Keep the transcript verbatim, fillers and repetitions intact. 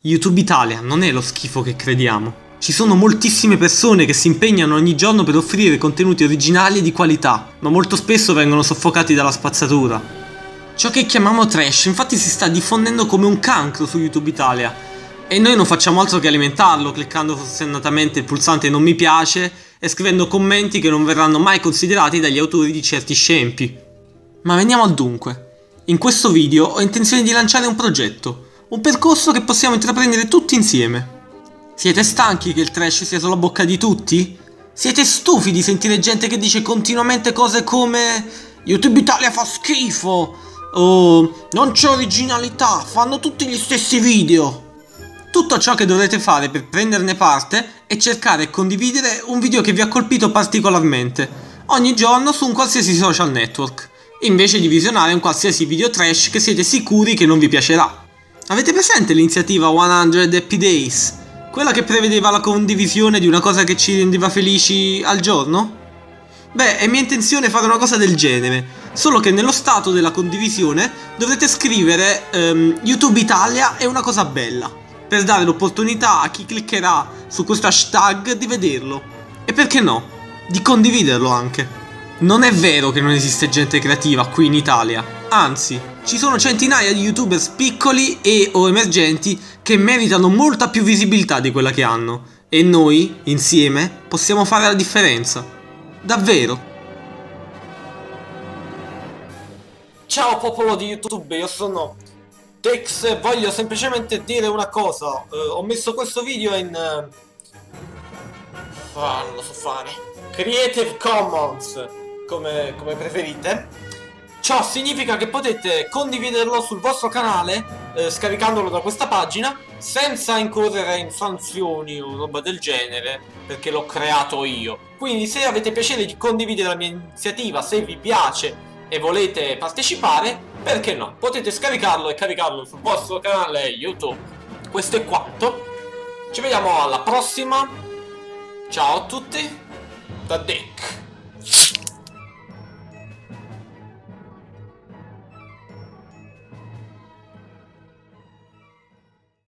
YouTube Italia non è lo schifo che crediamo. Ci sono moltissime persone che si impegnano ogni giorno per offrire contenuti originali e di qualità, ma molto spesso vengono soffocati dalla spazzatura. Ciò che chiamiamo trash infatti si sta diffondendo come un cancro su YouTube Italia e noi non facciamo altro che alimentarlo cliccando forsennatamente il pulsante non mi piace e scrivendo commenti che non verranno mai considerati dagli autori di certi scempi. Ma veniamo al dunque. In questo video ho intenzione di lanciare un progetto, un percorso che possiamo intraprendere tutti insieme. Siete stanchi che il trash sia sulla bocca di tutti? Siete stufi di sentire gente che dice continuamente cose come YouTube Italia fa schifo o non c'è originalità, fanno tutti gli stessi video? Tutto ciò che dovrete fare per prenderne parte è cercare e condividere un video che vi ha colpito particolarmente, ogni giorno su un qualsiasi social network, invece di visionare un qualsiasi video trash che siete sicuri che non vi piacerà. Avete presente l'iniziativa cento Happy Days? Quella che prevedeva la condivisione di una cosa che ci rendeva felici al giorno? Beh, è mia intenzione fare una cosa del genere, solo che nello stato della condivisione dovrete scrivere um, YouTube Italia è una cosa bella, per dare l'opportunità a chi cliccherà su questo hashtag di vederlo. E perché no? Di condividerlo anche. Non è vero che non esiste gente creativa qui in Italia, anzi, ci sono centinaia di youtubers piccoli e o emergenti che meritano molta più visibilità di quella che hanno, e noi, insieme, possiamo fare la differenza. Davvero. Ciao popolo di YouTube, io sono Tex e voglio semplicemente dire una cosa. Uh, ho messo questo video in... Uh... Oh, non lo so fare. Creative Commons, come, come preferite. Ciò significa che potete condividerlo sul vostro canale, eh, scaricandolo da questa pagina, senza incorrere in sanzioni o roba del genere, perché l'ho creato io. Quindi se avete piacere di condividere la mia iniziativa, se vi piace e volete partecipare, perché no? Potete scaricarlo e caricarlo sul vostro canale YouTube. Questo è quanto. Ci vediamo alla prossima. Ciao a tutti. Da Dick.